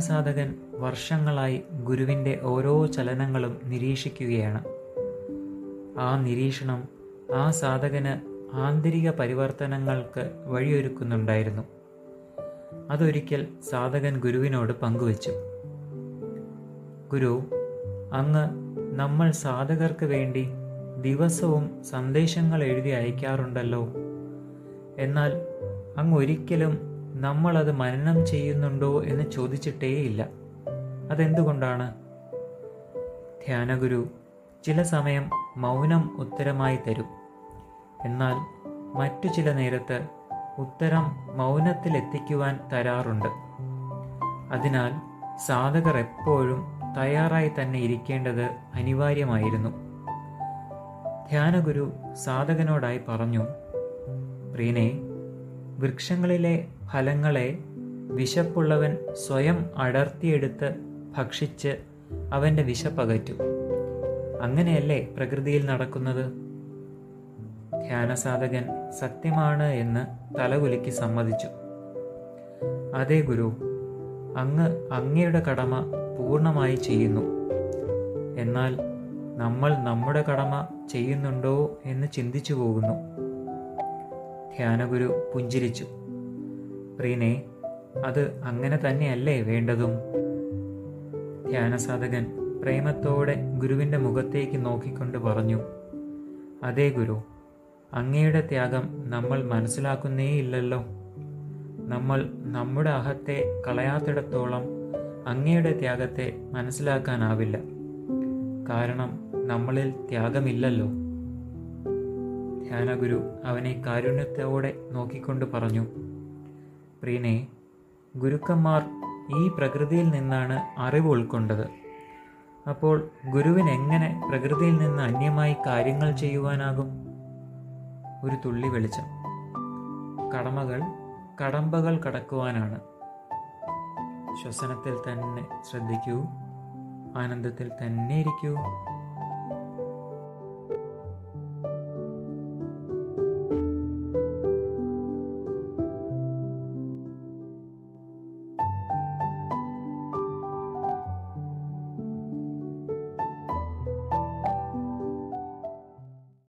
ധ്യാനസാധകൻ വർഷങ്ങളായി ഗുരുവിൻ്റെ ഓരോ ചലനങ്ങളും നിരീക്ഷിക്കുകയാണ്. ആ നിരീക്ഷണം ആ സാധകന് ആന്തരിക പരിവർത്തനങ്ങൾക്ക് വഴിയൊരുക്കുന്നുണ്ടായിരുന്നു. അതൊരിക്കൽ സാധകൻ ഗുരുവിനോട് പങ്കുവച്ചു. ഗുരു, അങ്ങ് നമ്മൾ സാധകർക്ക് വേണ്ടി ദിവസവും സന്ദേശങ്ങൾ എഴുതി അയക്കാറുണ്ടല്ലോ. എന്നാൽ അങ്ങ് ഒരിക്കലും നമ്മളത് മനനം ചെയ്യുന്നുണ്ടോ എന്ന് ചോദിച്ചിട്ടേയില്ല. അതെന്തുകൊണ്ടാണ്? ധ്യാനഗുരു ചില സമയം മൗനം ഉത്തരമായി തരും. എന്നാൽ മറ്റു ചില നേരത്ത് ഉത്തരം മൗനത്തിലെത്തിക്കുവാൻ തരാറുണ്ട്. അതിനാൽ സാധകർ എപ്പോഴും തയ്യാറായി തന്നെ ഇരിക്കേണ്ടത് അനിവാര്യമായിരുന്നു. ധ്യാനഗുരു സാധകനോടായി പറഞ്ഞു, പ്രിയനേ, വൃക്ഷങ്ങളിലെ ഫലങ്ങളെ വിശപ്പുള്ളവൻ സ്വയം അടർത്തിയെടുത്ത് ഭക്ഷിച്ച് അവൻ്റെ വിശപ്പകറ്റും. അങ്ങനെയല്ലേ പ്രകൃതിയിൽ നടക്കുന്നത്? ധ്യാനസാധകൻ സത്യമാണ് എന്ന് തലകുലുക്കി സമ്മതിച്ചു. അതേ ഗുരു, അങ്ങ് അങ്ങയുടെ കടമ പൂർണ്ണമായി ചെയ്യുന്നു. എന്നാൽ നമ്മൾ നമ്മുടെ കടമ ചെയ്യുന്നുണ്ടോ എന്ന് ചിന്തിച്ചു പോകുന്നു. ധ്യാനഗുരു പുഞ്ചിരിച്ചു. പ്രിയനേ, അത് അങ്ങനെ തന്നെയല്ലേ വേണ്ടതും? ധ്യാനസാധകൻ പ്രേമത്തോടെ ഗുരുവിൻ്റെ മുഖത്തേക്ക് നോക്കിക്കൊണ്ട് പറഞ്ഞു, അതേ ഗുരു, അങ്ങയുടെ ത്യാഗം നമ്മൾ മനസ്സിലാക്കുന്നേയില്ലല്ലോ. നമ്മൾ നമ്മുടെ അഹത്തെ കളയാത്തിടത്തോളം അങ്ങയുടെ ത്യാഗത്തെ മനസ്സിലാക്കാനാവില്ല. കാരണം നമ്മളിൽ ത്യാഗമില്ലല്ലോ. ധ്യാനഗുരു അവനെ കാരുണ്യത്തോടെ നോക്കിക്കൊണ്ട് പറഞ്ഞു, പ്രിയനേ, ഗുരുക്കന്മാർ ഈ പ്രകൃതിയിൽ നിന്നാണ് അറിവ് ഉൾക്കൊണ്ടത്. അപ്പോൾ ഗുരുവിന് എങ്ങനെ പ്രകൃതിയിൽ നിന്ന് അന്യമായി കാര്യങ്ങൾ ചെയ്യുവാനാകും? ഒരു തുള്ളി വെളിച്ചം. കടമ്പകൾ കടക്കുവാനാണ്. ശ്വസനത്തിൽ തന്നെ ശ്രദ്ധിക്കൂ, ആനന്ദത്തിൽ തന്നെ ഇരിക്കൂ.